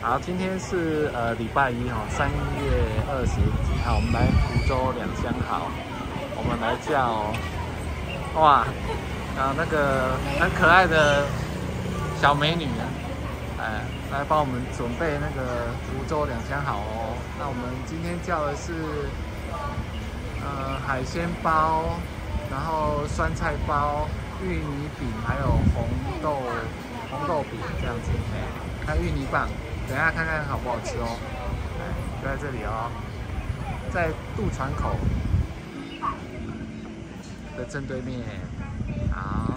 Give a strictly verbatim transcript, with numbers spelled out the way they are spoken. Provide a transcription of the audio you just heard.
好，今天是呃礼拜一哈，三月二十几号，我们来福州两相好，我们来叫哇，啊那个很可爱的小美女，哎，来帮我们准备那个福州两相好哦。那我们今天叫的是呃海鲜包，然后酸菜包、芋泥饼，还有红豆红豆饼这样子，哎，还有芋泥棒。等一下看看好不好吃哦。哎，就在这里哦，在渡船口的正对面。好。